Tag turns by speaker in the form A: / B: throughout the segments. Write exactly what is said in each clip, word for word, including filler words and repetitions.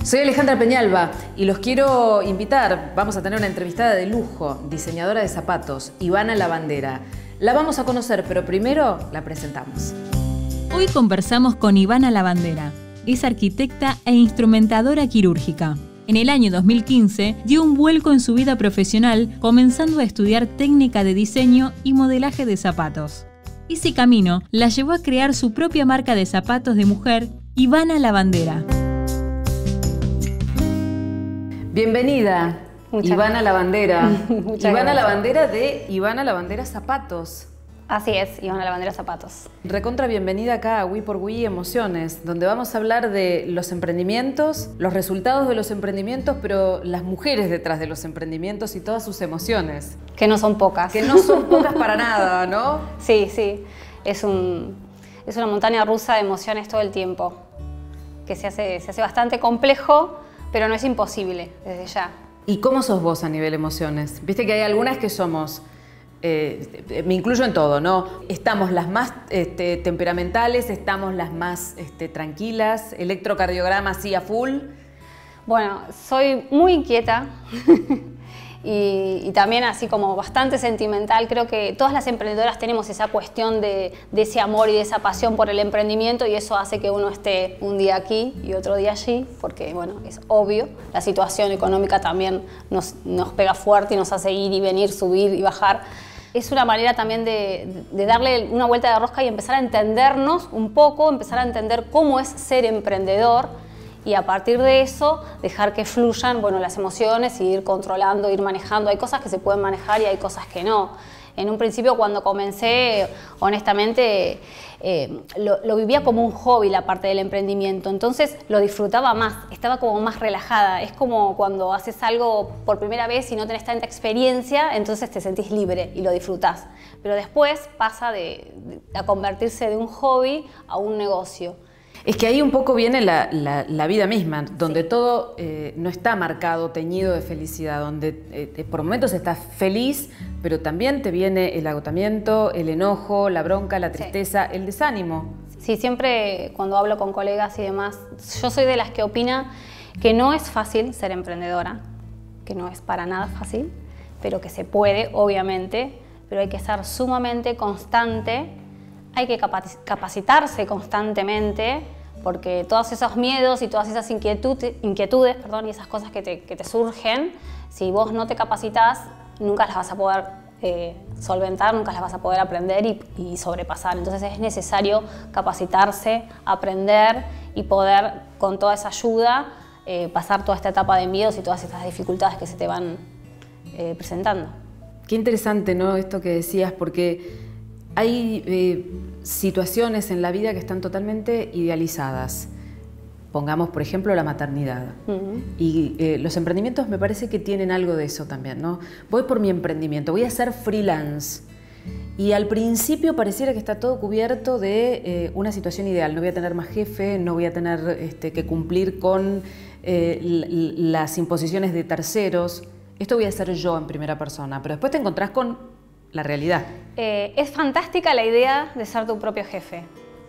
A: Soy Alejandra Peñalba y los quiero invitar. Vamos a tener una entrevistada de lujo, diseñadora de zapatos, Ivana Lavandera. La vamos a conocer, pero primero la presentamos.
B: Hoy conversamos con Ivana Lavandera. Es arquitecta e instrumentadora quirúrgica. En el año dos mil quince dio un vuelco en su vida profesional, comenzando a estudiar técnica de diseño y modelaje de zapatos. Ese camino la llevó a crear su propia marca de zapatos de mujer, Ivana Lavandera.
A: Bienvenida,
C: Muchas
A: Ivana Lavandera.
C: Muchas
A: Ivana
C: gracias.
A: Lavandera de Ivana Lavandera Zapatos.
C: Así es, Ivana Lavandera Zapatos.
A: Recontra bienvenida acá a Wii por Wii Emociones, donde vamos a hablar de los emprendimientos, los resultados de los emprendimientos, pero las mujeres detrás de los emprendimientos y todas sus emociones.
C: Que no son pocas.
A: Que no son pocas para nada, ¿no?
C: Sí, sí. Es, un, es una montaña rusa de emociones todo el tiempo, que se hace, se hace bastante complejo, pero no es imposible desde ya.
A: ¿Y cómo sos vos a nivel emociones? Viste que hay algunas que somos, eh, me incluyo en todo, ¿no? Estamos las más este, temperamentales, estamos las más este, tranquilas, electrocardiograma así a full.
C: Bueno, soy muy inquieta y, y también así como bastante sentimental. Creo que todas las emprendedoras tenemos esa cuestión de, de ese amor y de esa pasión por el emprendimiento, y eso hace que uno esté un día aquí y otro día allí, porque bueno, es obvio, la situación económica también nos, nos pega fuerte y nos hace ir y venir, subir y bajar. Es una manera también de, de darle una vuelta de rosca y empezar a entendernos un poco, empezar a entender cómo es ser emprendedor, y a partir de eso dejar que fluyan, bueno, las emociones y ir controlando, ir manejando. Hay cosas que se pueden manejar y hay cosas que no. En un principio, cuando comencé, honestamente, eh, lo, lo vivía como un hobby, la parte del emprendimiento. Entonces lo disfrutaba más, estaba como más relajada. Es como cuando haces algo por primera vez y no tenés tanta experiencia, entonces te sentís libre y lo disfrutás. Pero después pasa de, de, a convertirse de un hobby a un negocio.
A: Es que ahí un poco viene la, la, la vida misma, donde sí. todo eh, no está marcado, teñido de felicidad, donde eh, por momentos estás feliz, pero también te viene el agotamiento, el enojo, la bronca, la tristeza, sí. el desánimo.
C: Sí, siempre cuando hablo con colegas y demás, yo soy de las que opina que no es fácil ser emprendedora, que no es para nada fácil, pero que se puede, obviamente, pero hay que ser sumamente constante. Hay que capacitarse constantemente, porque todos esos miedos y todas esas inquietudes, inquietudes perdón, y esas cosas que te, que te surgen, si vos no te capacitas, nunca las vas a poder eh, solventar, nunca las vas a poder aprender y, y sobrepasar. Entonces es necesario capacitarse, aprender y poder, con toda esa ayuda, eh, pasar toda esta etapa de miedos y todas estas dificultades que se te van eh, presentando.
A: Qué interesante, ¿no?, esto que decías, porque hay eh, situaciones en la vida que están totalmente idealizadas. Pongamos, por ejemplo, la maternidad. Uh-huh. Y eh, los emprendimientos me parece que tienen algo de eso también, ¿no? Voy por mi emprendimiento, voy a ser freelance. Y al principio pareciera que está todo cubierto de eh, una situación ideal. No voy a tener más jefe, no voy a tener este, que cumplir con eh, las imposiciones de terceros. Esto voy a hacer yo en primera persona. Pero después te encontrás con la realidad.
C: Eh, es fantástica la idea de ser tu propio jefe.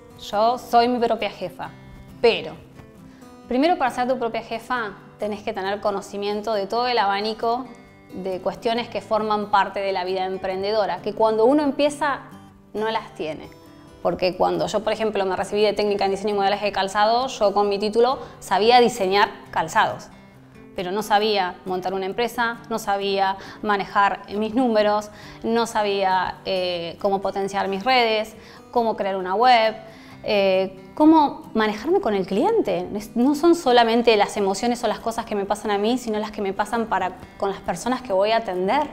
C: Yo soy mi propia jefa, pero primero, para ser tu propia jefa tenés que tener conocimiento de todo el abanico de cuestiones que forman parte de la vida emprendedora, que cuando uno empieza no las tiene. Porque cuando yo, por ejemplo, me recibí de técnica en diseño y modelaje de calzado, yo con mi título sabía diseñar calzados, pero no sabía montar una empresa, no sabía manejar mis números, no sabía eh, cómo potenciar mis redes, cómo crear una web, eh, cómo manejarme con el cliente. No son solamente las emociones o las cosas que me pasan a mí, sino las que me pasan para, con las personas que voy a atender.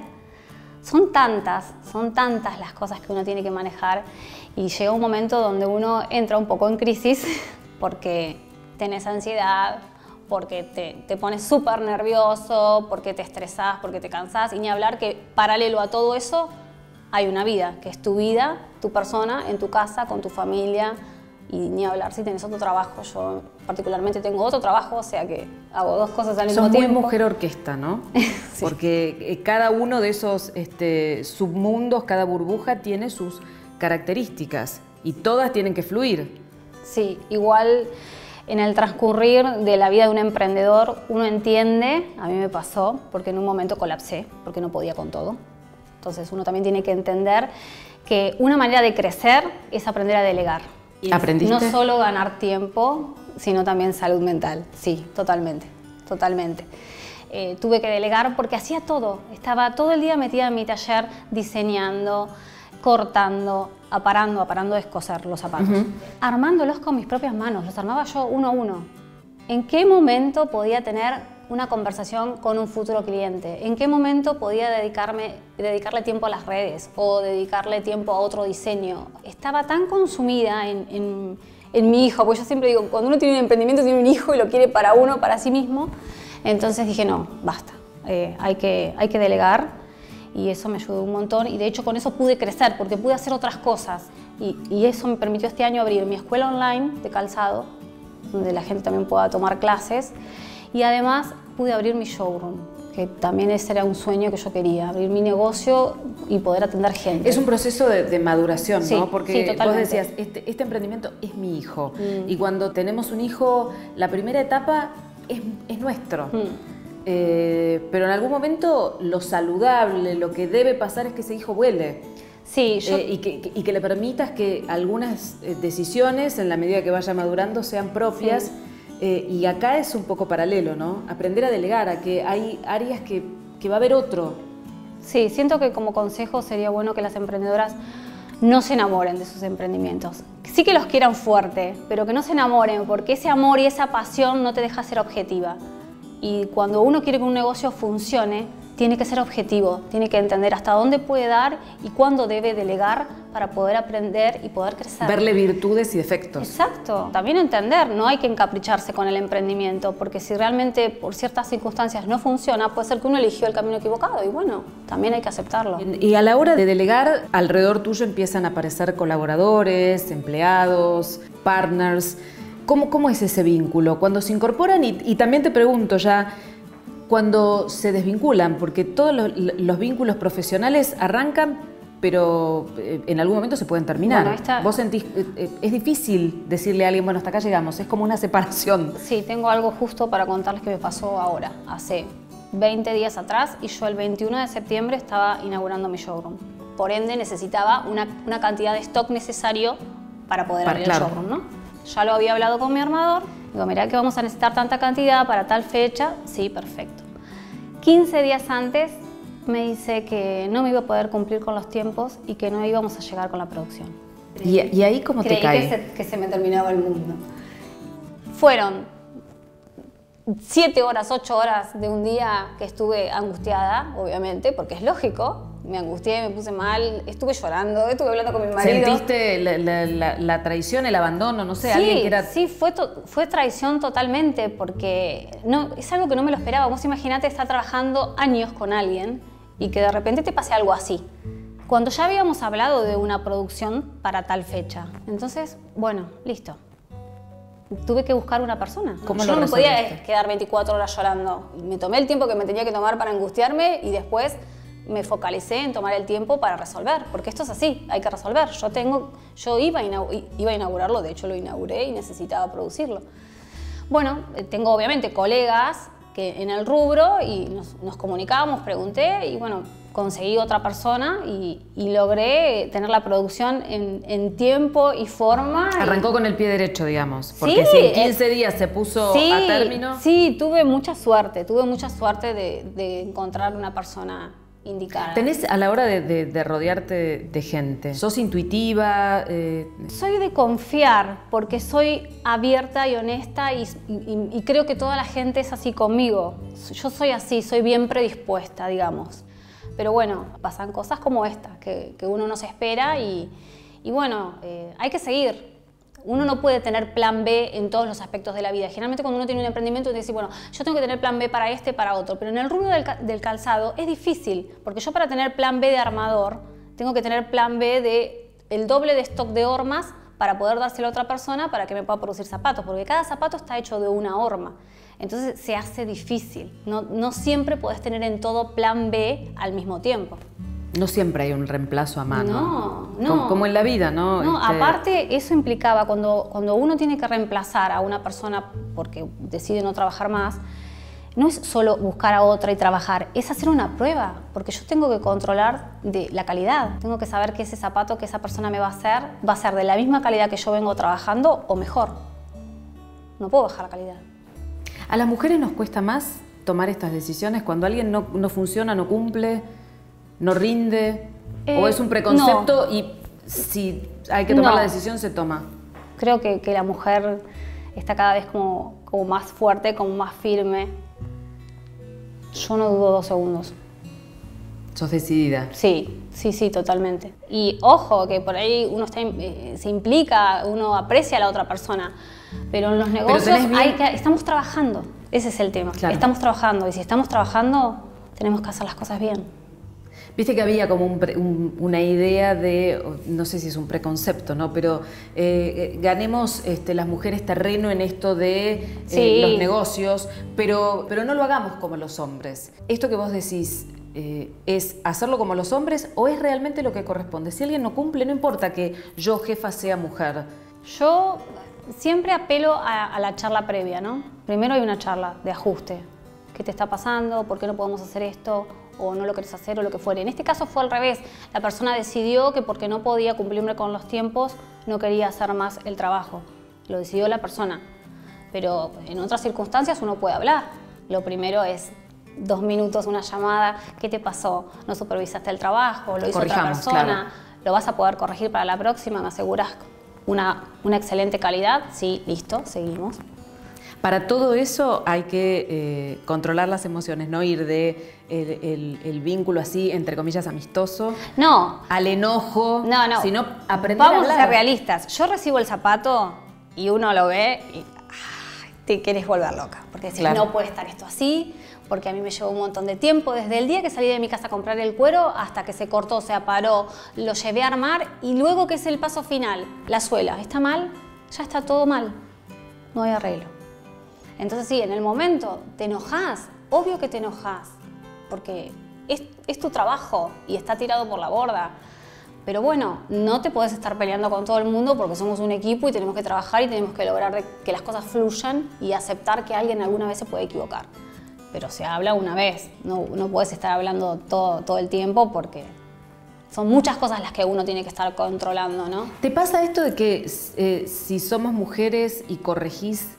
C: Son tantas, son tantas las cosas que uno tiene que manejar, y llega un momento donde uno entra un poco en crisis porque tenés ansiedad, porque te, te pones súper nervioso, porque te estresás, porque te cansás, y ni hablar que paralelo a todo eso hay una vida, que es tu vida, tu persona, en tu casa, con tu familia, y ni hablar si tenés otro trabajo. Yo particularmente tengo otro trabajo, o sea que hago dos cosas al mismo
A: tiempo. Sos muy
C: mujer
A: orquesta, ¿no?
C: Sí.
A: Porque cada uno de esos este, submundos, cada burbuja tiene sus características y todas tienen que fluir.
C: Sí, igual En el transcurrir de la vida de un emprendedor, uno entiende, a mí me pasó, porque en un momento colapsé, porque no podía con todo. Entonces uno también tiene que entender que una manera de crecer es aprender a delegar. Y
A: ¿aprendiste?
C: No solo ganar tiempo, sino también salud mental. Sí, totalmente, totalmente. Eh, tuve que delegar porque hacía todo. Estaba todo el día metida en mi taller diseñando, cortando, aparando, aparando es coser los zapatos. Uh-huh. Armándolos con mis propias manos, los armaba yo uno a uno. ¿En qué momento podía tener una conversación con un futuro cliente? ¿En qué momento podía dedicarme, dedicarle tiempo a las redes o dedicarle tiempo a otro diseño? Estaba tan consumida en, en, en mi hijo, porque yo siempre digo, cuando uno tiene un emprendimiento tiene un hijo y lo quiere para uno, para sí mismo. Entonces dije, no, basta, eh, hay que, hay que delegar. Y eso me ayudó un montón y de hecho con eso pude crecer porque pude hacer otras cosas y, y eso me permitió este año abrir mi escuela online de calzado donde la gente también pueda tomar clases y además pude abrir mi showroom, que también ese era un sueño que yo quería, abrir mi negocio y poder atender gente.
A: Es un proceso de, de maduración,
C: sí,
A: ¿no? Porque
C: sí,
A: vos decías, este, este emprendimiento es mi hijo mm. y cuando tenemos un hijo, la primera etapa es, es nuestro. Mm. Eh, pero en algún momento lo saludable, lo que debe pasar es que ese hijo vuele.
C: Sí, yo...
A: eh, y, que, y que le permitas que algunas decisiones, en la medida que vaya madurando, sean propias. Sí. Eh, y acá es un poco paralelo, ¿no? Aprender a delegar, a que hay áreas que, que va a haber otro.
C: Sí, siento que como consejo sería bueno que las emprendedoras no se enamoren de sus emprendimientos. Sí que los quieran fuerte, pero que no se enamoren, porque ese amor y esa pasión no te deja ser objetiva. Y cuando uno quiere que un negocio funcione, tiene que ser objetivo, tiene que entender hasta dónde puede dar y cuándo debe delegar para poder aprender y poder crecer.
A: Verle virtudes y defectos.
C: Exacto. También entender, no hay que encapricharse con el emprendimiento, porque si realmente por ciertas circunstancias no funciona, puede ser que uno eligió el camino equivocado y bueno, también hay que aceptarlo.
A: Y a la hora de delegar, alrededor tuyo empiezan a aparecer colaboradores, empleados, partners. ¿Cómo, ¿Cómo es ese vínculo? Cuando se incorporan, y, y también te pregunto ya, cuando se desvinculan, porque todos los, los vínculos profesionales arrancan, pero en algún momento se pueden terminar.
C: Bueno, esta...
A: ¿Vos sentís, es difícil decirle a alguien, bueno, hasta acá llegamos, es como una separación?
C: Sí, tengo algo justo para contarles que me pasó ahora, hace veinte días atrás, y yo el veintiuno de septiembre estaba inaugurando mi showroom. Por ende, necesitaba una, una cantidad de stock necesario para poder
A: para,
C: abrir
A: claro.
C: el showroom, ¿no? Ya lo había hablado con mi armador, digo, mirá que vamos a necesitar tanta cantidad para tal fecha, sí, perfecto. quince días antes me dice que no me iba a poder cumplir con los tiempos y que no íbamos a llegar con la producción.
A: ¿Y, y ahí cómo
C: Creí
A: te cae?
C: Que se, que se me terminaba el mundo. Fueron siete horas, ocho horas de un día que estuve angustiada, obviamente, porque es lógico. Me angustié, me puse mal, estuve llorando, estuve hablando con mi marido.
A: ¿Sentiste la, la, la, la traición, el abandono, no sé,
C: sí,
A: alguien que era...?
C: Sí, fue, to, fue traición totalmente, porque no, es algo que no me lo esperaba. Vos imaginate estar trabajando años con alguien y que de repente te pase algo así. Cuando ya habíamos hablado de una producción para tal fecha. Entonces, bueno, listo. Tuve que buscar una persona.
A: ¿Cómo
C: Yo
A: lo
C: no me podía
A: resolviste?
C: quedar veinticuatro horas llorando. Me tomé el tiempo que me tenía que tomar para angustiarme y después me focalicé en tomar el tiempo para resolver, porque esto es así, hay que resolver. Yo, tengo, yo iba, a iba a inaugurarlo, de hecho lo inauguré y necesitaba producirlo. Bueno, tengo obviamente colegas que en el rubro y nos, nos comunicábamos, pregunté y bueno, conseguí otra persona y, y logré tener la producción en, en tiempo y forma.
A: Arrancó
C: y...
A: con el pie derecho, digamos, porque
C: sí,
A: si en quince eh, días se puso
C: sí,
A: a término...
C: Sí, tuve mucha suerte, tuve mucha suerte de, de encontrar una persona indicada.
A: ¿Tenés a la hora de, de, de rodearte de, de gente? ¿Sos intuitiva? Eh...
C: Soy de confiar, porque soy abierta y honesta y, y, y creo que toda la gente es así conmigo. Yo soy así, soy bien predispuesta, digamos. Pero bueno, pasan cosas como esta, que, que uno no se espera y, y bueno, eh, hay que seguir. Uno no puede tener plan B en todos los aspectos de la vida. Generalmente cuando uno tiene un emprendimiento, uno dice, bueno, yo tengo que tener plan B para este, para otro. Pero en el rubro del, del calzado es difícil, porque yo para tener plan B de armador, tengo que tener plan B de el doble de stock de hormas para poder dárselo a otra persona para que me pueda producir zapatos, porque cada zapato está hecho de una horma. Entonces se hace difícil. No, no siempre podés tener en todo plan B al mismo tiempo.
A: No siempre hay un reemplazo a mano.
C: No, no.
A: Como, como en la vida, ¿no?
C: No,
A: este...
C: aparte eso implicaba cuando, cuando uno tiene que reemplazar a una persona porque decide no trabajar más, no es solo buscar a otra y trabajar, es hacer una prueba, porque yo tengo que controlar de la calidad. Tengo que saber que ese zapato que esa persona me va a hacer va a ser de la misma calidad que yo vengo trabajando o mejor. No puedo bajar la calidad.
A: ¿A las mujeres nos cuesta más tomar estas decisiones cuando alguien no, no funciona, no cumple, no rinde? Eh, ¿O es un preconcepto no. y si hay que tomar no. la decisión se toma?
C: Creo que, que la mujer está cada vez como, como más fuerte, como más firme. Yo no dudo dos segundos.
A: ¿Sos decidida?
C: Sí, sí, sí, totalmente. Y ojo, que por ahí uno está, eh, se implica, uno aprecia a la otra persona, pero en los negocios hay que, estamos trabajando. Ese es el tema. Claro. Estamos trabajando y si estamos trabajando, tenemos que hacer las cosas bien.
A: Viste que había como un pre, un, una idea de, no sé si es un preconcepto, ¿no? Pero eh, ganemos este, las mujeres terreno en esto de eh, sí. los negocios, pero, pero no lo hagamos como los hombres. Esto que vos decís, eh, ¿es hacerlo como los hombres o es realmente lo que corresponde? Si alguien no cumple, no importa que yo, jefa, sea mujer.
C: Yo siempre apelo a, a la charla previa, ¿no? Primero hay una charla de ajuste. ¿Qué te está pasando? ¿Por qué no podemos hacer esto? O no lo querés hacer o lo que fuere. En este caso fue al revés. La persona decidió que porque no podía cumplirme con los tiempos, no quería hacer más el trabajo. Lo decidió la persona. Pero en otras circunstancias uno puede hablar. Lo primero es dos minutos, una llamada. ¿Qué te pasó? ¿No supervisaste el trabajo? ¿Lo hizo
A: Corrijamos,
C: otra persona?
A: Claro.
C: ¿Lo vas a poder corregir para la próxima? ¿Me aseguras una, una excelente calidad? Sí, listo, seguimos.
A: Para todo eso hay que eh, controlar las emociones, no ir de el, el, el vínculo así, entre comillas, amistoso,
C: no.
A: al enojo,
C: no, no.
A: sino aprender
C: Vamos
A: a hablar.
C: a ser realistas. Yo recibo el zapato y uno lo ve y ay, te querés volver loca, porque decís, claro. no puede estar esto así, porque a mí me llevó un montón de tiempo, desde el día que salí de mi casa a comprar el cuero hasta que se cortó, se aparó, lo llevé a armar y luego que es el paso final, la suela, ¿está mal? Ya está todo mal, no hay arreglo. Entonces sí, en el momento te enojas, obvio que te enojas, porque es, es tu trabajo y está tirado por la borda. Pero bueno, no te podés estar peleando con todo el mundo porque somos un equipo y tenemos que trabajar y tenemos que lograr que las cosas fluyan y aceptar que alguien alguna vez se puede equivocar. Pero se habla una vez, no, no puedes estar hablando todo, todo el tiempo porque son muchas cosas las que uno tiene que estar controlando, ¿no?
A: ¿Te pasa esto de que eh, si somos mujeres y corregís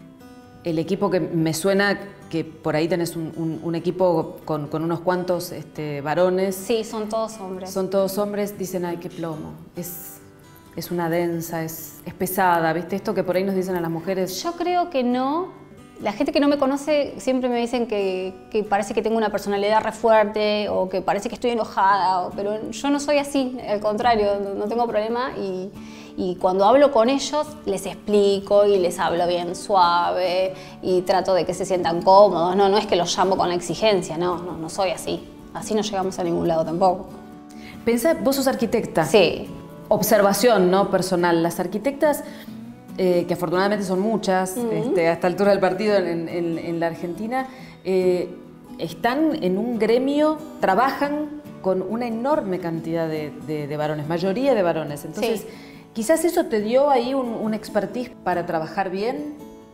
A: el equipo, que me suena que por ahí tenés un, un, un equipo con, con unos cuantos este, varones?
C: Sí, son todos hombres.
A: Son todos hombres, dicen, ay, qué plomo, es, es una densa, es, es pesada, ¿viste? Esto que por ahí nos dicen a las mujeres.
C: Yo creo que no. La gente que no me conoce siempre me dicen que, que parece que tengo una personalidad re fuerte o que parece que estoy enojada, o, pero yo no soy así, al contrario, no, no tengo problema y... Y cuando hablo con ellos, les explico y les hablo bien suave y trato de que se sientan cómodos. No, no es que los llamo con la exigencia, no, no, no soy así. Así no llegamos a ningún lado tampoco.
A: Pensá, vos sos arquitecta.
C: Sí.
A: Observación, ¿no? Personal. Las arquitectas, eh, que afortunadamente son muchas, uh-huh. este, a esta altura del partido en, en, en la Argentina, eh, están en un gremio, trabajan con una enorme cantidad de, de, de varones, mayoría de varones. Entonces, sí. Quizás eso te dio ahí un, un expertise para trabajar bien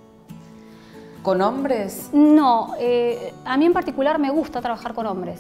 A: con hombres.
C: No, eh, a mí en particular me gusta trabajar con hombres.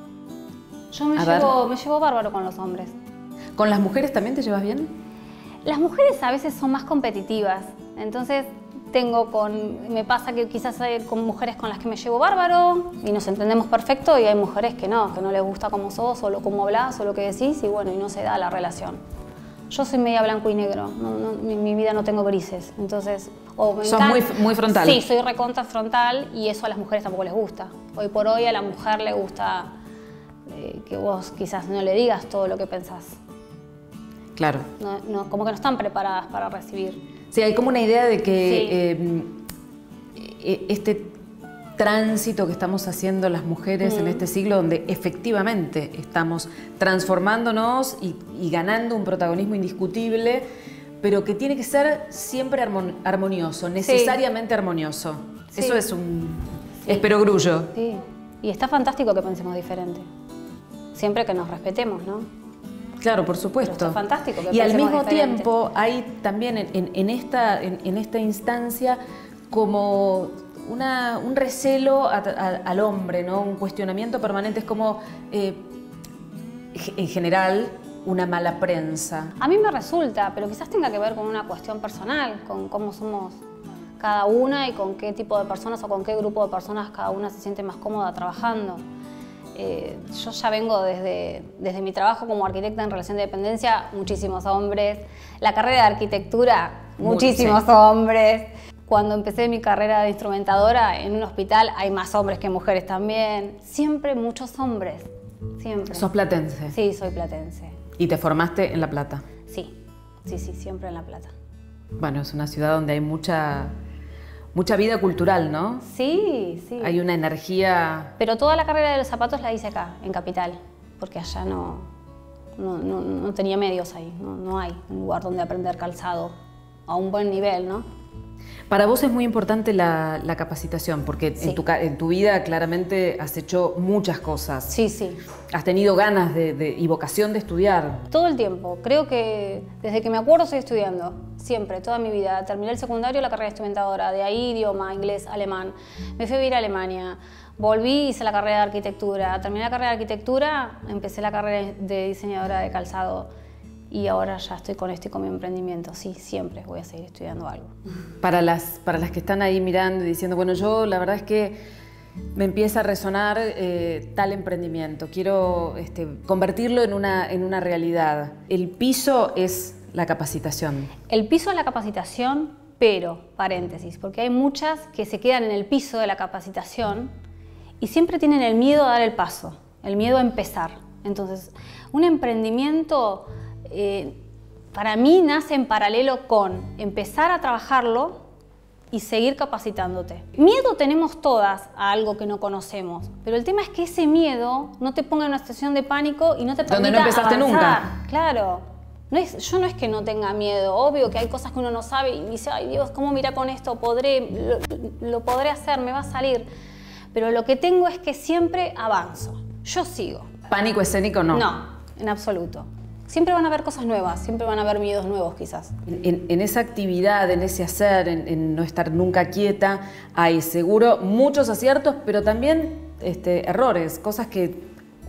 C: Yo me llevo, me llevo bárbaro con los hombres.
A: ¿Con las mujeres también te llevas bien?
C: Las mujeres a veces son más competitivas, entonces tengo con, me pasa que quizás hay con mujeres con las que me llevo bárbaro y nos entendemos perfecto y hay mujeres que no, que no les gusta cómo sos o lo, cómo hablas o lo que decís y bueno, y no se da la relación. Yo soy media blanco y negro, no, no, en mi vida no tengo grises, entonces... O me
A: ¿Sos muy, muy frontal?
C: Sí, soy recontra frontal y eso a las mujeres tampoco les gusta. Hoy por hoy a la mujer le gusta eh, que vos quizás no le digas todo lo que pensás.
A: Claro.
C: No, no, como que no están preparadas para recibir.
A: Sí, hay como una idea de que
C: Sí.
A: eh, este tránsito que estamos haciendo las mujeres mm. en este siglo, donde efectivamente estamos transformándonos y, y ganando un protagonismo indiscutible, pero que tiene que ser siempre armonioso, necesariamente sí. armonioso. Sí. Eso es un sí. esperogrullo.
C: Sí, y está fantástico que pensemos diferente. siempre que nos respetemos, ¿no?
A: Claro, por supuesto.
C: Pero está fantástico. Que
A: y al mismo
C: diferente.
A: tiempo hay también en, en, en, esta, en, en esta instancia como una, un recelo a, a, al hombre, ¿no? Un cuestionamiento permanente. Es como, eh, en general, una mala prensa.
C: A mí me resulta, pero quizás tenga que ver con una cuestión personal, con cómo somos cada una y con qué tipo de personas o con qué grupo de personas cada una se siente más cómoda trabajando. Eh, yo ya vengo desde, desde mi trabajo como arquitecta en relación de dependencia, muchísimos hombres. La carrera de arquitectura, muchísimos sí. hombres. Cuando empecé mi carrera de instrumentadora en un hospital hay más hombres que mujeres también. Siempre muchos hombres, siempre.
A: ¿Sos platense?
C: Sí, soy platense.
A: ¿Y te formaste en La Plata?
C: Sí, sí, sí, siempre en La Plata.
A: Bueno, es una ciudad donde hay mucha... Mucha vida cultural, ¿no?
C: Sí, sí.
A: Hay una energía...
C: Pero toda la carrera de los zapatos la hice acá, en Capital, porque allá no, no, no, no tenía medios ahí, no, no hay un lugar donde aprender calzado a un buen nivel, ¿no?
A: Para vos es muy importante la, la capacitación, porque sí. en, tu, en tu vida claramente has hecho muchas cosas.
C: Sí, sí.
A: Has tenido ganas de, de, y vocación de estudiar.
C: Todo el tiempo. Creo que desde que me acuerdo estoy estudiando. Siempre, toda mi vida. Terminé el secundario, la carrera de instrumentadora. De ahí idioma, inglés, alemán. Me fui a vivir a Alemania. Volví, hice la carrera de arquitectura. Terminé la carrera de arquitectura, empecé la carrera de diseñadora de calzado. Y ahora ya estoy con esto y con mi emprendimiento. Sí, siempre voy a seguir estudiando algo.
A: Para las, para las que están ahí mirando y diciendo, bueno, yo la verdad es que me empieza a resonar eh, tal emprendimiento. Quiero este, convertirlo en una, en una realidad. El piso es la capacitación.
C: El piso es la capacitación, pero, paréntesis, porque hay muchas que se quedan en el piso de la capacitación y siempre tienen el miedo a dar el paso, el miedo a empezar. Entonces, un emprendimiento... Eh, para mí nace en paralelo con empezar a trabajarlo y seguir capacitándote. Miedo tenemos todas a algo que no conocemos, pero el tema es que ese miedo no te ponga en una situación de pánico y no te permita
A: donde no empezaste
C: avanzar.
A: Nunca.
C: Claro. No es, yo no es que no tenga miedo, obvio que hay cosas que uno no sabe y dice, ay Dios, ¿cómo mira con esto? Podré, lo, lo podré hacer, me va a salir. Pero lo que tengo es que siempre avanzo, yo sigo.
A: ¿Pánico escénico no?
C: No, en absoluto. Siempre van a haber cosas nuevas, siempre van a haber miedos nuevos quizás.
A: En, en esa actividad, en ese hacer, en, en no estar nunca quieta, hay seguro muchos aciertos, pero también este, errores, cosas que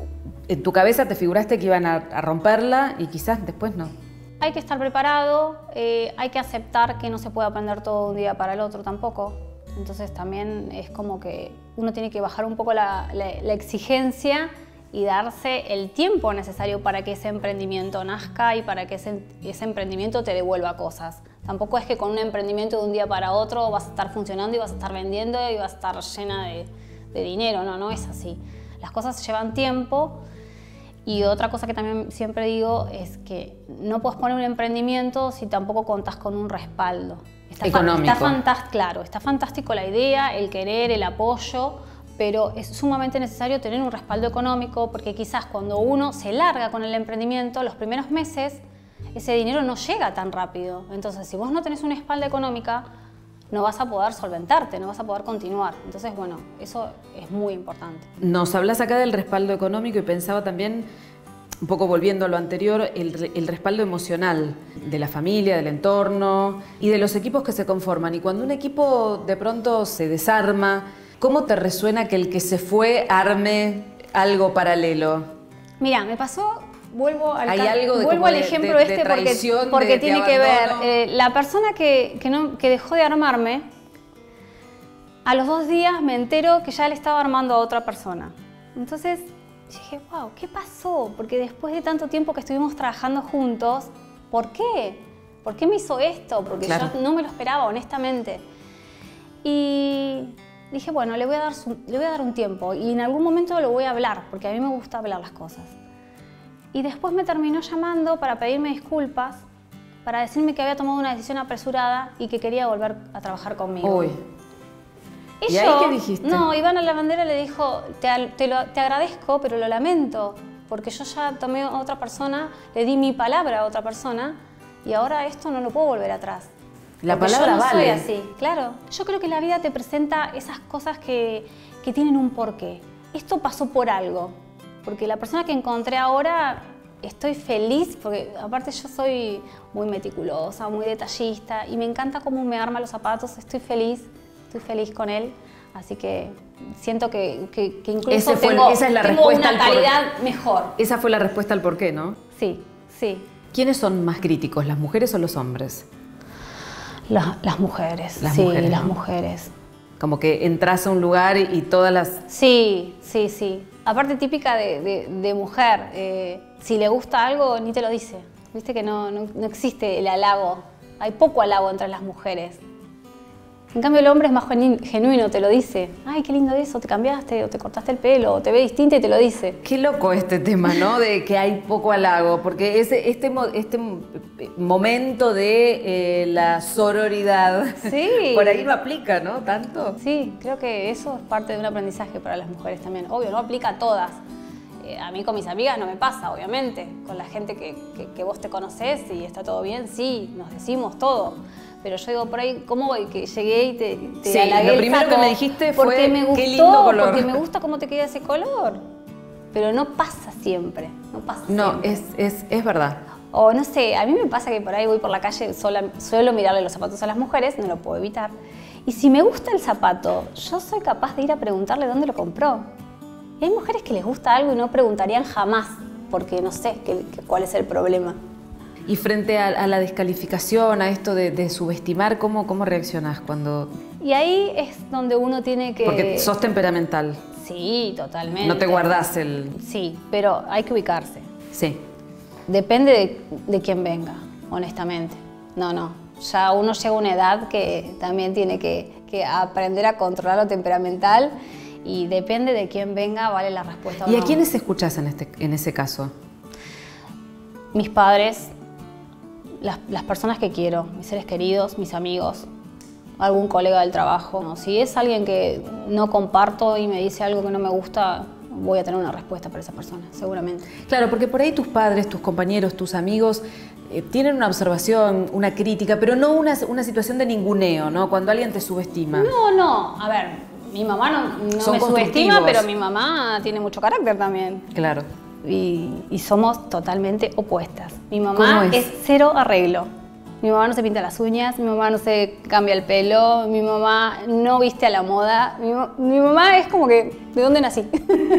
A: en tu cabeza te figuraste que iban a, a romperla y quizás después no.
C: Hay que estar preparado, eh, hay que aceptar que no se puede aprender todo de un día para el otro tampoco. Entonces también es como que uno tiene que bajar un poco la, la, la exigencia y darse el tiempo necesario para que ese emprendimiento nazca y para que ese, ese emprendimiento te devuelva cosas. Tampoco es que con un emprendimiento de un día para otro vas a estar funcionando y vas a estar vendiendo y vas a estar llena de, de dinero. No, no es así. Las cosas llevan tiempo y otra cosa que también siempre digo es que no puedes poner un emprendimiento si tampoco contás con un respaldo. Está
A: económico.
C: Está fantástico, claro, está fantástico la idea, el querer, el apoyo, pero es sumamente necesario tener un respaldo económico porque quizás cuando uno se larga con el emprendimiento, los primeros meses ese dinero no llega tan rápido. Entonces, si vos no tenés una espalda económica, no vas a poder solventarte, no vas a poder continuar. Entonces, bueno, eso es muy importante.
A: Nos hablas acá del respaldo económico y pensaba también, un poco volviendo a lo anterior, el, el respaldo emocional de la familia, del entorno y de los equipos que se conforman. Y cuando un equipo de pronto se desarma, ¿cómo te resuena que el que se fue arme algo paralelo?
C: Mira, me pasó, vuelvo al,
A: ¿Hay algo de
C: vuelvo al
A: de,
C: ejemplo
A: de,
C: este
A: de traición,
C: porque, porque
A: de,
C: tiene
A: de
C: que ver.
A: abandono?
C: Eh, la persona que, que, no, que dejó de armarme, a los dos días me entero que ya le estaba armando a otra persona. Entonces dije, wow, ¿qué pasó? Porque después de tanto tiempo que estuvimos trabajando juntos, ¿por qué? ¿Por qué me hizo esto? Porque claro, yo no me lo esperaba, honestamente. Y dije, bueno, le voy, a dar su, le voy a dar un tiempo y en algún momento lo voy a hablar, porque a mí me gusta hablar las cosas. Y después me terminó llamando para pedirme disculpas, para decirme que había tomado una decisión apresurada y que quería volver a trabajar conmigo.
A: Uy.
C: ¿Y,
A: ¿Y
C: yo,
A: ahí qué dijiste?
C: No, Ivana Lavandera le dijo, te, te, lo, te agradezco, pero lo lamento, porque yo ya tomé a otra persona, le di mi palabra a otra persona y ahora esto no lo puedo volver atrás.
A: La
C: Porque
A: palabra
C: yo no
A: vale.
C: soy así, claro. Yo creo que la vida te presenta esas cosas que, que tienen un porqué. Esto pasó por algo. porque la persona que encontré ahora estoy feliz, porque aparte yo soy muy meticulosa, muy detallista y me encanta cómo me arma los zapatos, estoy feliz, estoy feliz con él, así que siento que, que, que incluso
A: Ese fue,
C: tengo,
A: esa es la
C: tengo
A: respuesta
C: una
A: al
C: calidad
A: por...
C: mejor.
A: Esa fue la respuesta al por qué, ¿no?
C: Sí, sí.
A: ¿Quiénes son más críticos, las mujeres o los hombres?
C: La, las mujeres,
A: las
C: sí,
A: mujeres,
C: las
A: ¿no?
C: mujeres.
A: Como que entras a un lugar y, y todas las...
C: Sí, sí, sí. Aparte típica de, de, de mujer, eh, si le gusta algo ni te lo dice. Viste que no, no, no existe el halago, hay poco halago entre las mujeres. En cambio el hombre es más genuino, te lo dice. Ay, qué lindo eso, te cambiaste, o te cortaste el pelo, o te ve distinta y te lo dice.
A: Qué loco este tema, ¿no? De que hay poco halago, porque ese, este, este momento de eh, la sororidad,
C: sí.
A: por ahí no aplica, ¿no? Tanto.
C: Sí, creo que eso es parte de un aprendizaje para las mujeres también. Obvio, no aplica a todas. Eh, a mí con mis amigas no me pasa, obviamente. Con la gente que, que, que vos te conocés y está todo bien, sí, nos decimos todo. Pero yo digo por ahí, ¿cómo voy? Que llegué y te, te
A: sí,
C: halagué
A: lo primero
C: el saco
A: que me dijiste fue,
C: porque me gustó,
A: qué lindo color.
C: Porque me gusta cómo te queda ese color. Pero no pasa siempre, no pasa
A: No,
C: siempre.
A: es, es, es verdad.
C: O no sé, a mí me pasa que por ahí voy por la calle, sola, suelo mirarle los zapatos a las mujeres, no lo puedo evitar. Y si me gusta el zapato, yo soy capaz de ir a preguntarle dónde lo compró. Y hay mujeres que les gusta algo y no preguntarían jamás, porque no sé qué, qué, cuál es el problema.
A: Y frente a, a la descalificación, a esto de, de subestimar, ¿cómo, ¿cómo reaccionás cuando...?
C: Y ahí es donde uno tiene que...
A: Porque sos temperamental.
C: Sí, totalmente.
A: No te guardás el...
C: Sí, pero hay que ubicarse.
A: Sí.
C: Depende de, de quién venga, honestamente. No, no. Ya uno llega a una edad que también tiene que, que aprender a controlar lo temperamental y depende de quién venga, vale la respuesta o no.
A: ¿Y a quiénes escuchás en, este, en ese caso?
C: Mis padres, las, las personas que quiero, mis seres queridos, mis amigos, algún colega del trabajo. No, si es alguien que no comparto y me dice algo que no me gusta, voy a tener una respuesta para esa persona, seguramente.
A: Claro, porque por ahí tus padres, tus compañeros, tus amigos eh, tienen una observación, una crítica, pero no una, una situación de ninguneo, ¿no? Cuando alguien te subestima.
C: No, no. A ver, mi mamá no, no me subestima, pero mi mamá tiene mucho carácter también.
A: Claro.
C: Y, y somos totalmente opuestas. Mi mamá es? es cero arreglo. Mi mamá no se pinta las uñas, mi mamá no se cambia el pelo, mi mamá no viste a la moda. Mi, mi mamá es como que, ¿de dónde nací?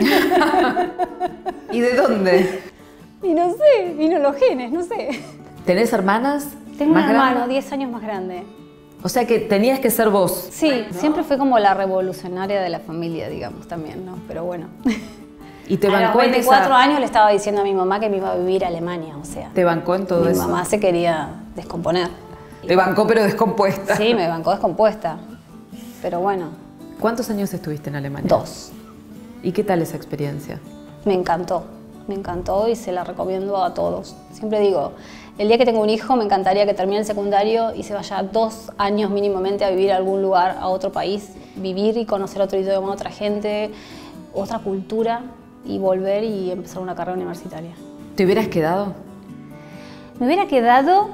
A: ¿Y de dónde?
C: Y no sé, vino los genes, no sé.
A: ¿Tenés hermanas?
C: Tengo un hermano,
A: grande?
C: diez años más grande.
A: O sea que tenías que ser vos.
C: Sí, ¿no? Siempre fui como la revolucionaria de la familia, digamos, también, ¿no? Pero bueno.
A: ¿Y te
C: a
A: bancó
C: los veinticuatro
A: en esa...
C: años le estaba diciendo a mi mamá que me iba a vivir a Alemania, o sea.
A: ¿Te bancó en todo
C: mi
A: eso?
C: Mi mamá se quería descomponer.
A: Te bancó pero descompuesta.
C: Sí, me bancó descompuesta. Pero bueno.
A: ¿Cuántos años estuviste en Alemania?
C: Dos.
A: ¿Y qué tal esa experiencia?
C: Me encantó, me encantó y se la recomiendo a todos. Siempre digo, el día que tengo un hijo me encantaría que termine el secundario y se vaya dos años mínimamente a vivir a algún lugar, a otro país, vivir y conocer otro idioma, otra gente, otra cultura y volver y empezar una carrera universitaria.
A: ¿Te hubieras quedado?
C: Me hubiera quedado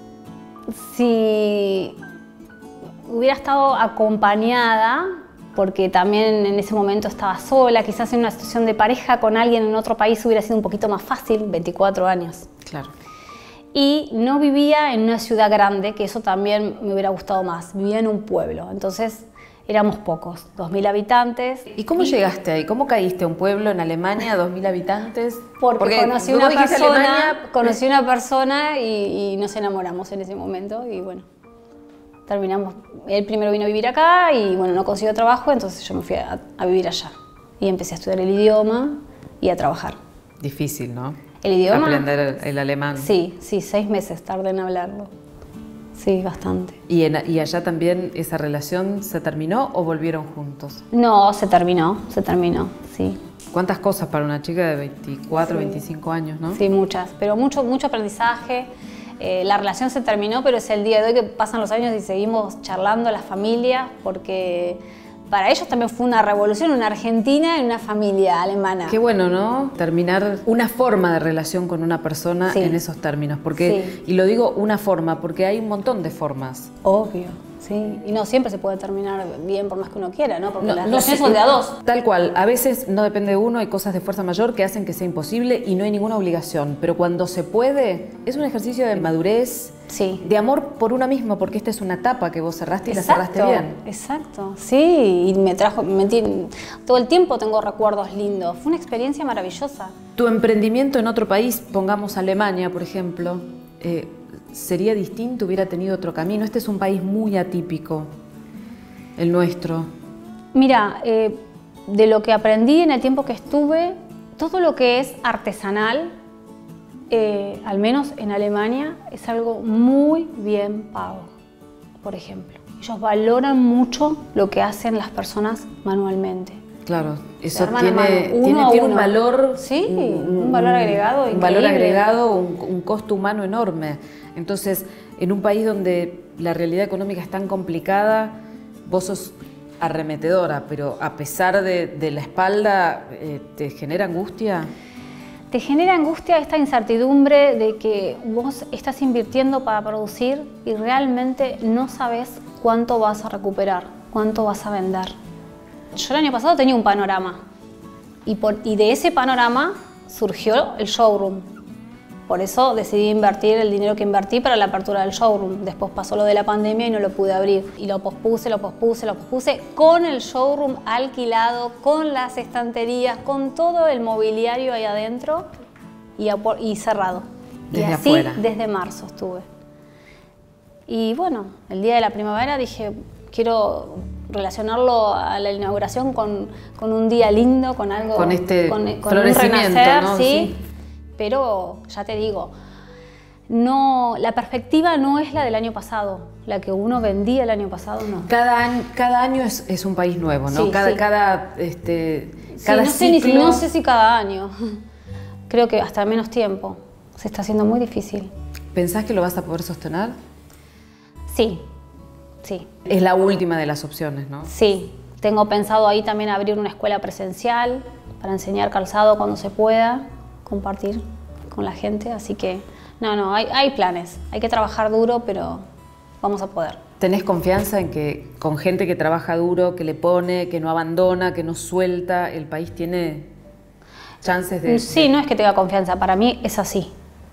C: si hubiera estado acompañada, porque también en ese momento estaba sola, quizás en una situación de pareja con alguien en otro país hubiera sido un poquito más fácil, veinticuatro años.
A: Claro.
C: Y no vivía en una ciudad grande, que eso también me hubiera gustado más, vivía en un pueblo, entonces éramos pocos, dos mil habitantes.
A: ¿Y cómo y... llegaste ahí? ¿Cómo caíste a un pueblo en Alemania, dos mil habitantes?
C: Porque, Porque conocí una persona, Alemania... conocí una persona y, y nos enamoramos en ese momento y bueno. Terminamos, él primero vino a vivir acá y bueno, no consiguió trabajo, entonces yo me fui a, a vivir allá. Y empecé a estudiar el idioma y a trabajar.
A: Difícil, ¿no?
C: ¿El idioma?
A: Aprender el, el alemán.
C: Sí, sí, seis meses tardé en hablarlo. Sí, bastante.
A: ¿Y, en, ¿Y allá también esa relación se terminó o volvieron juntos?
C: No, se terminó, se terminó, sí.
A: ¿Cuántas cosas para una chica de veinticuatro,
C: sí.
A: veinticinco años, no?
C: Sí, muchas, pero mucho, mucho aprendizaje. Eh, la relación se terminó, pero es el día de hoy que pasan los años y seguimos charlando la familia, porque para ellos también fue una revolución, una Argentina en una familia alemana.
A: Qué bueno, ¿no? Terminar una forma de relación con una persona sí. en esos términos. Porque, sí. Y lo digo una forma, porque hay un montón de formas.
C: Obvio. Sí, y no siempre se puede terminar bien por más que uno quiera, ¿no? Porque
A: No,
C: las
A: no
C: relaciones
A: sé,
C: son de a dos.
A: Tal cual, a veces no depende de uno, hay cosas de fuerza mayor que hacen que sea imposible y no hay ninguna obligación, pero cuando se puede, es un ejercicio de madurez,
C: Sí.
A: de amor por uno mismo, porque esta es una etapa que vos cerraste y la cerraste bien.
C: Exacto, sí, y me trajo, me, todo el tiempo tengo recuerdos lindos, fue una experiencia maravillosa.
A: Tu emprendimiento en otro país, pongamos Alemania, por ejemplo, eh, ¿sería distinto? ¿Hubiera tenido otro camino? Este es un país muy atípico, el nuestro.
C: Mira, eh, de lo que aprendí en el tiempo que estuve, todo lo que es artesanal, eh, al menos en Alemania, es algo muy bien pago, por ejemplo. Ellos valoran mucho lo que hacen las personas manualmente.
A: Claro, eso
C: Hermana,
A: tiene,
C: mano, uno
A: tiene,
C: a
A: tiene un
C: uno.
A: valor,
C: Sí,
A: un,
C: un valor agregado
A: un
C: increíble.
A: valor agregado, un, un costo humano enorme. Entonces, en un país donde la realidad económica es tan complicada, vos sos arremetedora, pero a pesar de, de la espalda, eh, ¿te genera angustia?
C: Te genera angustia esta incertidumbre de que vos estás invirtiendo para producir y realmente no sabes cuánto vas a recuperar, cuánto vas a vender. Yo el año pasado tenía un panorama y, por, y de ese panorama surgió el showroom. Por eso decidí invertir el dinero que invertí para la apertura del showroom. Después pasó lo de la pandemia y no lo pude abrir. Y lo pospuse, lo pospuse, lo pospuse con el showroom alquilado, con las estanterías, con todo el mobiliario ahí adentro y, y cerrado.
A: Desde
C: y así
A: afuera.
C: Desde marzo estuve. Y bueno, el día de la primavera dije, quiero relacionarlo a la inauguración con, con un día lindo, con algo,
A: con este
C: con, con
A: florecimiento,
C: un renacer,
A: ¿no?
C: ¿sí?
A: Sí.
C: Pero ya te digo, no, la perspectiva no es la del año pasado, la que uno vendía el año pasado, no.
A: Cada año, cada año es, es un país nuevo, ¿no?
C: Sí,
A: cada,
C: sí.
A: cada, este,
C: Sí,
A: cada
C: no, sé, ni-
A: ciclo...
C: no sé si cada año, creo que hasta menos tiempo, se está haciendo muy difícil.
A: ¿Pensás que lo vas a poder sostener?
C: Sí, sí.
A: Es la última de las opciones, ¿no?
C: Sí, tengo pensado ahí también abrir una escuela presencial para enseñar calzado cuando se pueda, compartir con la gente, así que no, no, hay, hay planes, hay que trabajar duro, pero vamos a poder.
A: ¿Tenés confianza en que con gente que trabaja duro, que le pone, que no abandona, que no suelta, el país tiene chances de...?
C: Sí,
A: de...
C: no es que tenga confianza, para mí es así.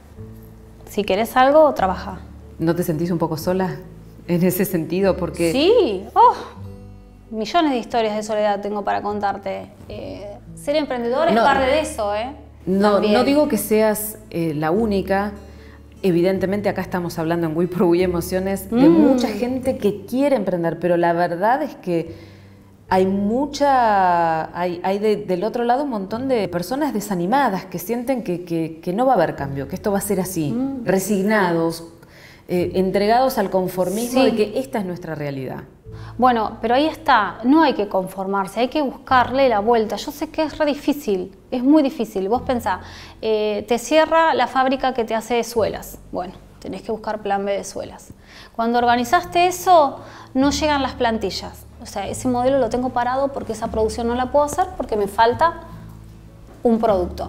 C: Si querés algo, trabaja.
A: ¿No te sentís un poco sola en ese sentido? Porque...
C: Sí, oh, millones de historias de soledad tengo para contarte. Eh, ser emprendedor es
A: No.
C: parte de eso, ¿eh?
A: No,
C: También.
A: no digo que seas eh, la única. Evidentemente acá estamos hablando en We Pro We Emociones de
C: Mm.
A: mucha gente que quiere emprender, pero la verdad es que hay mucha, hay, hay de- del otro lado un montón de personas desanimadas que sienten que, que- que no va a haber cambio, que esto va a ser así,
C: Mm.
A: resignados, eh, entregados al conformismo
C: Sí.
A: de que esta es nuestra realidad.
C: Bueno, pero ahí está, no hay que conformarse, hay que buscarle la vuelta. Yo sé que es re difícil, es muy difícil. Vos pensá, eh, te cierra la fábrica que te hace suelas. Bueno, tenés que buscar plan B de suelas. Cuando organizaste eso, no llegan las plantillas. O sea, ese modelo lo tengo parado porque esa producción no la puedo hacer porque me falta un producto.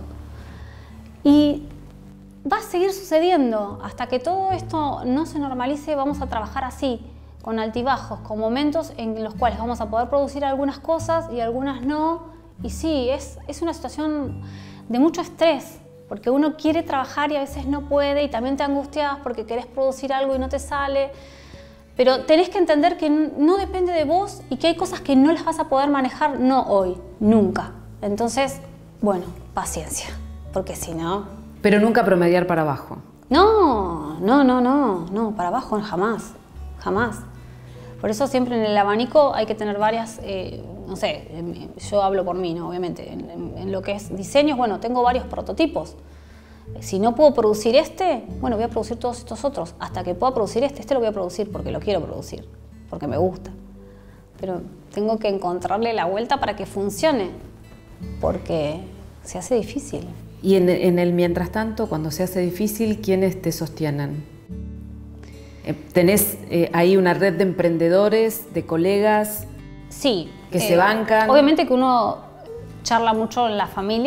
C: Y va a seguir sucediendo. Hasta que todo esto no se normalice, vamos a trabajar así, con altibajos, con momentos en los cuales vamos a poder producir algunas cosas y algunas no. Y sí, es, es una situación de mucho estrés, porque uno quiere trabajar y a veces no puede, y también te angustias porque querés producir algo y no te sale. Pero tenés que entender que no depende de vos y que hay cosas que no las vas a poder manejar, no hoy, nunca. Entonces, bueno, paciencia, porque si no...
A: Pero nunca promediar para abajo.
C: No, no, no, no, no, para abajo jamás, jamás. Por eso siempre en el abanico hay que tener varias, eh, no sé, yo hablo por mí, ¿no? Obviamente, en, en, en lo que es diseños, bueno, tengo varios prototipos. Si no puedo producir este, bueno, voy a producir todos estos otros. Hasta que pueda producir este, este lo voy a producir porque lo quiero producir, porque me gusta. Pero tengo que encontrarle la vuelta para que funcione, porque se hace difícil.
A: Y en, en el mientras tanto, cuando se hace difícil, ¿quiénes te sostienen? Eh, ¿Tenés eh, ahí una red de emprendedores, de colegas?
C: Sí.
A: Que se bancan.
C: Obviamente que uno charla mucho en la familia,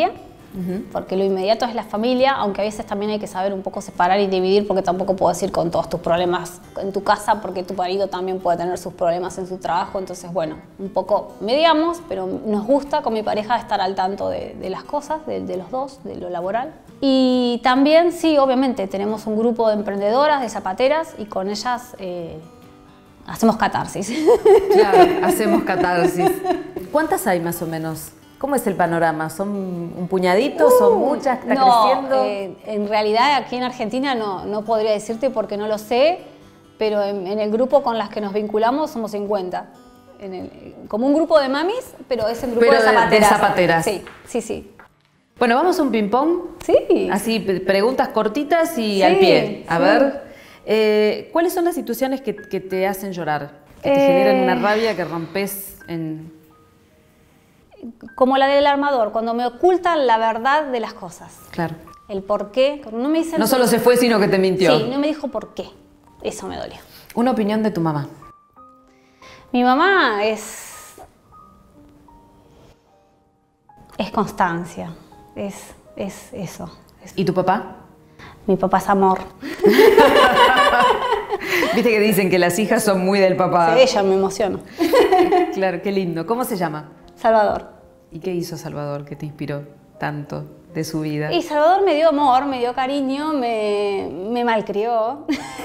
C: Uh-huh. Porque lo inmediato es la familia, aunque a veces también hay que saber un poco separar y dividir, porque tampoco puedes ir con todos tus problemas en tu casa, porque tu marido también puede tener sus problemas en su trabajo. Entonces, bueno, un poco mediamos, pero nos gusta con mi pareja estar al tanto de, de las cosas, de, de los dos, de lo laboral. Y también, sí, obviamente, tenemos un grupo de emprendedoras, de zapateras, y con ellas eh, hacemos catarsis.
A: Claro, hacemos catarsis. ¿Cuántas hay más o menos? ¿Cómo es el panorama? ¿Son un puñadito? Uh, ¿Son muchas? ¿Está
C: no,
A: creciendo?
C: Eh, en realidad aquí en Argentina no, no podría decirte porque no lo sé, pero en, en el grupo con las que nos vinculamos somos cincuenta. En el, como un grupo de mamis, pero es el grupo
A: pero
C: de zapateras.
A: De, de zapateras.
C: Sí, sí, sí.
A: Bueno, vamos a un ping-pong.
C: Sí.
A: Así, preguntas cortitas y
C: sí,
A: al pie. A
C: sí.
A: ver, eh, ¿cuáles son las situaciones que, que te hacen llorar? Que te
C: eh...
A: generan una rabia que rompes en...
C: Como la del armador, cuando me ocultan la verdad de las cosas.
A: Claro.
C: El por qué. No me dicen
A: no solo se fue, sino que te mintió.
C: Sí, no me dijo por qué. Eso me dolió.
A: Una opinión de tu mamá.
C: Mi mamá es... Es constancia. Es, es eso. Es...
A: ¿Y tu papá?
C: Mi papá es amor.
A: Viste que dicen que las hijas son muy del papá.
C: Sí, ella me emociona.
A: Claro, qué lindo. ¿Cómo se llama?
C: Salvador.
A: ¿Y qué hizo Salvador que te inspiró tanto de su vida?
C: Y Salvador me dio amor, me dio cariño, me, me malcrió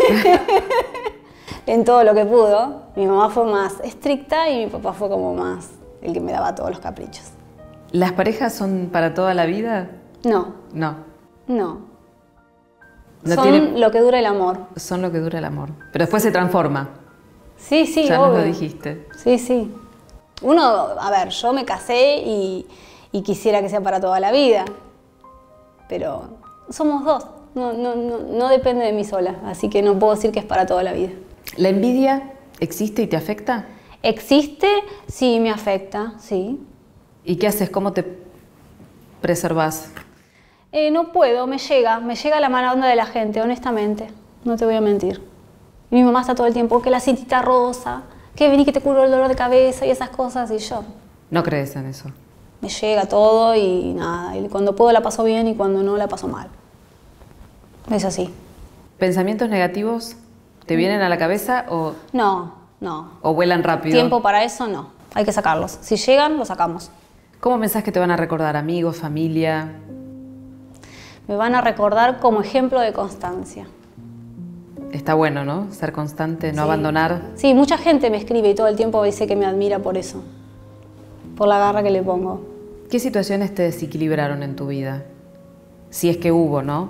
C: en todo lo que pudo. Mi mamá fue más estricta y mi papá fue como más el que me daba todos los caprichos.
A: ¿Las parejas son para toda la vida?
C: No.
A: No.
C: No.
A: no
C: son
A: tiene...
C: lo que dura el amor.
A: Son lo que dura el amor. Pero después se transforma.
C: Sí, sí,
A: ya
C: obvio.
A: nos lo dijiste.
C: Sí, sí. Uno, a ver, yo me casé y, y quisiera que sea para toda la vida, pero somos dos, no, no, no, no depende de mí sola, así que no puedo decir que es para toda la vida.
A: ¿La envidia existe y te afecta?
C: ¿Existe? Sí, me afecta, sí.
A: ¿Y qué haces? ¿Cómo te preservas?
C: Eh, no puedo, me llega, me llega la mala onda de la gente, honestamente, no te voy a mentir. Y mi mamá está todo el tiempo, que la cintita rosa, que vení que te curo el dolor de cabeza y esas cosas, y yo...
A: No crees en eso.
C: Me llega todo y nada, y cuando puedo la paso bien y cuando no la paso mal. Es así.
A: ¿Pensamientos negativos te vienen a la cabeza o...?
C: No, no.
A: ¿O vuelan rápido?
C: Tiempo para eso no, hay que sacarlos. Si llegan, los sacamos.
A: ¿Cómo pensás que te van a recordar? ¿Amigos, familia?
C: Me van a recordar como ejemplo de constancia.
A: Está bueno, ¿no? Ser constante, no
C: Sí.
A: abandonar.
C: Sí, mucha gente me escribe y todo el tiempo dice que me admira por eso. Por la garra que le pongo.
A: ¿Qué situaciones te desequilibraron en tu vida? Si es que hubo, ¿no?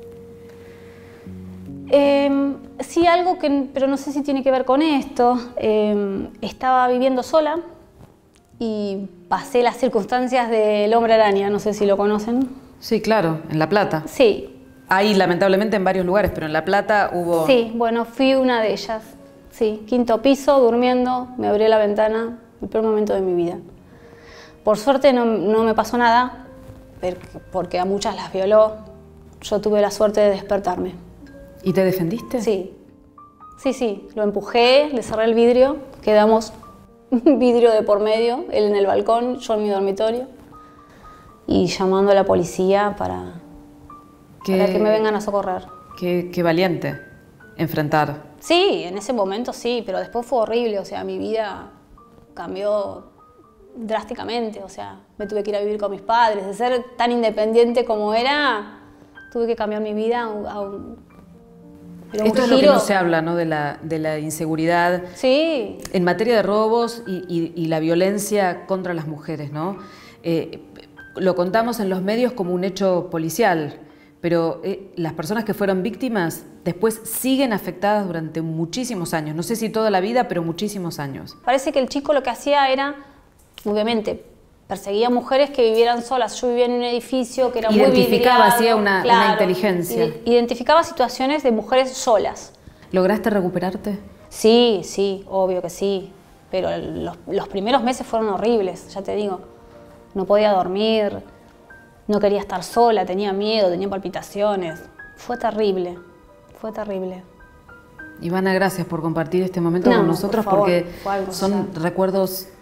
C: Eh, sí, algo que, pero no sé si tiene que ver con esto. Eh, estaba viviendo sola y pasé las circunstancias del Hombre Araña, no sé si lo conocen.
A: Sí, claro, en La Plata.
C: Sí.
A: Hay lamentablemente en varios lugares, pero en La Plata hubo...
C: Sí, bueno, fui una de ellas. Sí, quinto piso, durmiendo, me abrió la ventana, el peor momento de mi vida. Por suerte no, no me pasó nada, porque a muchas las violó. Yo tuve la suerte de despertarme.
A: ¿Y te defendiste?
C: Sí, sí, sí. Lo empujé, le cerré el vidrio, quedamos un vidrio de por medio, él en el balcón, yo en mi dormitorio, y llamando a la policía para,
A: Qué-
C: para que me vengan a socorrer.
A: Qué, qué valiente enfrentar.
C: Sí, en ese momento sí, pero después fue horrible, o sea, mi vida cambió drásticamente, o sea, me tuve que ir a vivir con mis padres, de ser tan independiente como era, tuve que cambiar mi vida a un, a un, era un
A: Esto es lo que
C: giro.
A: no se habla, ¿no? De la, de la inseguridad
C: Sí,
A: en materia de robos y, y- y la violencia contra las mujeres, ¿no? Eh, lo contamos en los medios como un hecho policial, pero eh, las personas que fueron víctimas después siguen afectadas durante muchísimos años. No sé si toda la vida, pero muchísimos años.
C: parece que el chico lo que hacía era, obviamente, perseguía mujeres que vivieran solas. Yo vivía en un edificio que era muy
A: Identificaba,
C: vidriado,
A: hacía una- una inteligencia.
C: ide- Identificaba situaciones de mujeres solas.
A: ¿Lograste recuperarte?
C: Sí, sí, obvio que sí, pero los, los primeros meses fueron horribles, ya te digo. No podía dormir, no quería estar sola, tenía miedo, tenía palpitaciones. Fue terrible, fue terrible.
A: Ivana, gracias por compartir este momento
C: No,
A: con
C: por
A: nosotros
C: favor,
A: porque
C: fue algo,
A: son
C: o sea.
A: recuerdos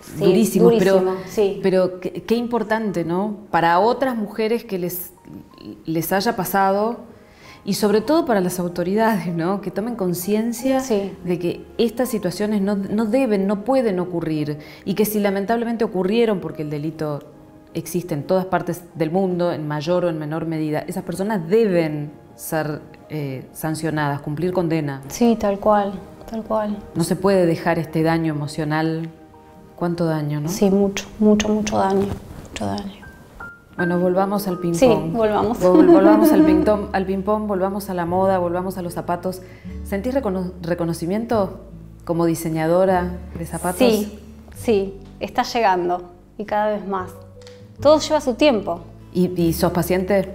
C: Sí,
A: durísimos,
C: durísimo,
A: pero,
C: sí.
A: pero qué, qué importante, ¿no? Para otras mujeres que les, les haya pasado y sobre todo para las autoridades, ¿no? Que tomen conciencia
C: Sí.
A: de que estas situaciones no, no deben, no pueden ocurrir y que si lamentablemente ocurrieron, porque el delito existe en todas partes del mundo, en mayor o en menor medida, esas personas deben ser eh, sancionadas, cumplir condena.
C: Sí, tal cual, tal cual.
A: No se puede dejar este daño emocional. ¿Cuánto daño, no?
C: Sí, mucho, mucho, mucho daño, mucho daño.
A: Bueno, volvamos al ping-pong.
C: Sí, volvamos.
A: Vol volvamos al ping-pong, al ping-pong, volvamos a la moda, volvamos a los zapatos. ¿Sentís recono reconocimiento como diseñadora de zapatos?
C: Sí, sí, está llegando y cada vez más. Todo lleva su tiempo.
A: ¿Y, y sos paciente?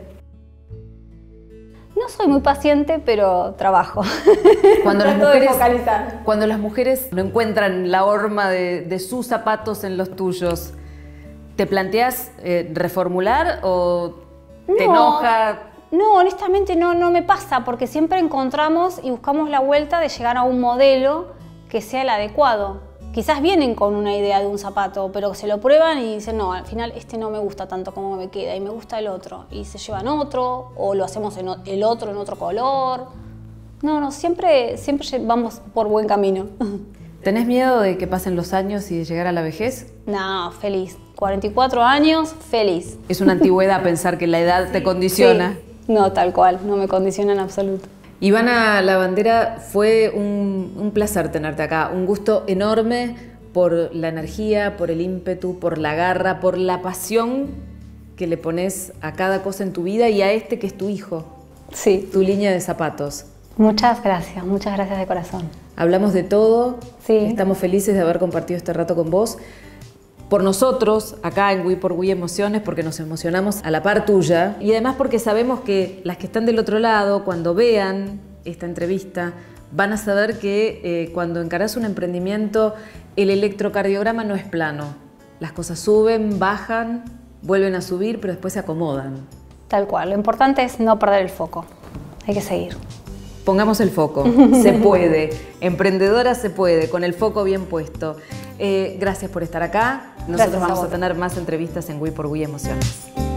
C: No soy muy paciente, pero trabajo.
A: Cuando las,
C: Trato de
A: mujeres,
C: focalizar.
A: cuando las mujeres no encuentran la horma de, de sus zapatos en los tuyos, ¿te planteas eh, reformular o te
C: No.
A: enoja?
C: No, honestamente no, no me pasa, porque siempre encontramos y buscamos la vuelta de llegar a un modelo que sea el adecuado. Quizás vienen con una idea de un zapato, pero se lo prueban y dicen, no, al final este no me gusta tanto como me queda y me gusta el otro. Y se llevan otro, o lo hacemos en el otro en otro color. No, no, siempre, siempre vamos por buen camino.
A: ¿Tenés miedo de que pasen los años y de llegar a la vejez?
C: No, feliz. cuarenta y cuatro años, feliz.
A: Es una antigüedad pensar que la edad te condiciona.
C: Sí. No, tal cual, no me condiciona en absoluto.
A: Ivana Lavandera, fue un, un placer tenerte acá, un gusto enorme por la energía, por el ímpetu, por la garra, por la pasión que le pones a cada cosa en tu vida y a este que es tu hijo,
C: Sí.
A: tu línea de zapatos.
C: Muchas gracias, muchas gracias de corazón.
A: Hablamos de todo,
C: Sí.
A: Estamos felices de haber compartido este rato con vos. Por nosotros, acá en We por We Emociones, porque nos emocionamos a la par tuya y además porque sabemos que las que están del otro lado, cuando vean esta entrevista, van a saber que eh, cuando encarás un emprendimiento, el electrocardiograma no es plano. Las cosas suben, bajan, vuelven a subir, pero después se acomodan.
C: Tal cual, lo importante es no perder el foco, hay que seguir.
A: Pongamos el foco, se puede, emprendedora se puede, con el foco bien puesto. Eh, gracias por estar acá, nosotros
C: Gracias a
A: vamos a
C: vos.
A: tener más entrevistas en We por We Emociones.